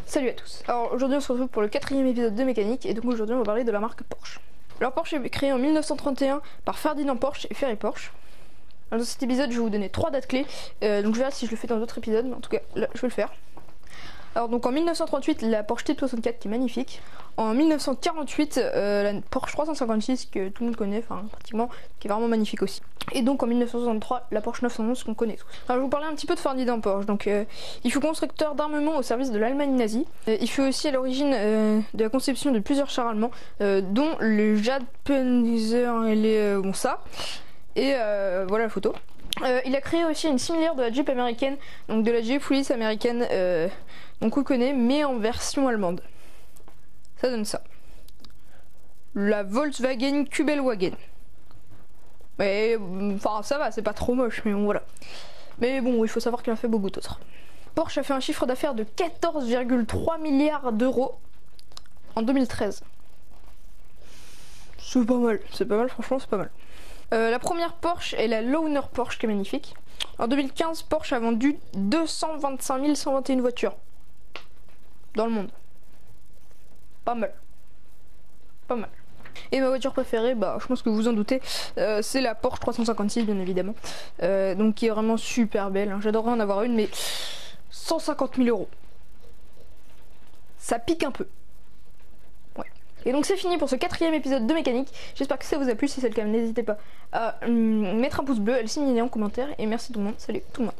Salut à tous. Alors aujourd'hui on se retrouve pour le 4e épisode de Mécanique et donc aujourd'hui on va parler de la marque Porsche. Alors Porsche est créé en 1931 par Ferdinand Porsche et Ferry Porsche. Alors, dans cet épisode je vais vous donner 3 dates clés, donc je verrai si je le fais dans d'autres épisodes, mais en tout cas là je vais le faire. Alors donc en 1938 la Porsche Type 64 qui est magnifique. En 1948 la Porsche 356 que tout le monde connaît, enfin pratiquement, qui est vraiment magnifique aussi. Et donc en 1963 la Porsche 911 qu'on connaît tous. Alors je vais vous parler un petit peu de Ferdinand Porsche. Donc il fut constructeur d'armement au service de l'Allemagne nazie. Il fut aussi à l'origine de la conception de plusieurs chars allemands, dont le Jagdpanzer et les bon ça. Et voilà la photo. Il a créé aussi une similaire de la Jeep américaine, donc de la Jeep Willys américaine, donc on connaît, mais en version allemande. Ça donne ça. La Volkswagen Kübelwagen. Mais enfin ça va, c'est pas trop moche, mais bon voilà. Mais bon, il faut savoir qu'il a fait beaucoup d'autres. Porsche a fait un chiffre d'affaires de 14,3 milliards d'euros en 2013. C'est pas mal, franchement c'est pas mal. La première Porsche est la Lowner Porsche qui est magnifique. En 2015, Porsche a vendu 225 121 voitures dans le monde. Pas mal. Pas mal. Et ma voiture préférée, bah je pense que vous vous en doutez, c'est la Porsche 356 bien évidemment. Donc qui est vraiment super belle, hein. J'adorerais en avoir une, mais 150 000 euros. Ça pique un peu. Et donc c'est fini pour ce 4e épisode de Mécanique. J'espère que ça vous a plu. Si c'est le cas, n'hésitez pas à mettre un pouce bleu, à le signaler en commentaire. Et merci tout le monde. Salut tout le monde.